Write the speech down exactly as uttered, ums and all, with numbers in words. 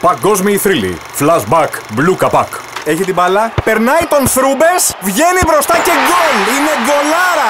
Παγκόσμιοι θρύλοι. Flashback. Blue Kapak. Έχει την μπάλα, περνάει τον Θρούμπες, βγαίνει μπροστά και γκολ! Είναι γκολάρα!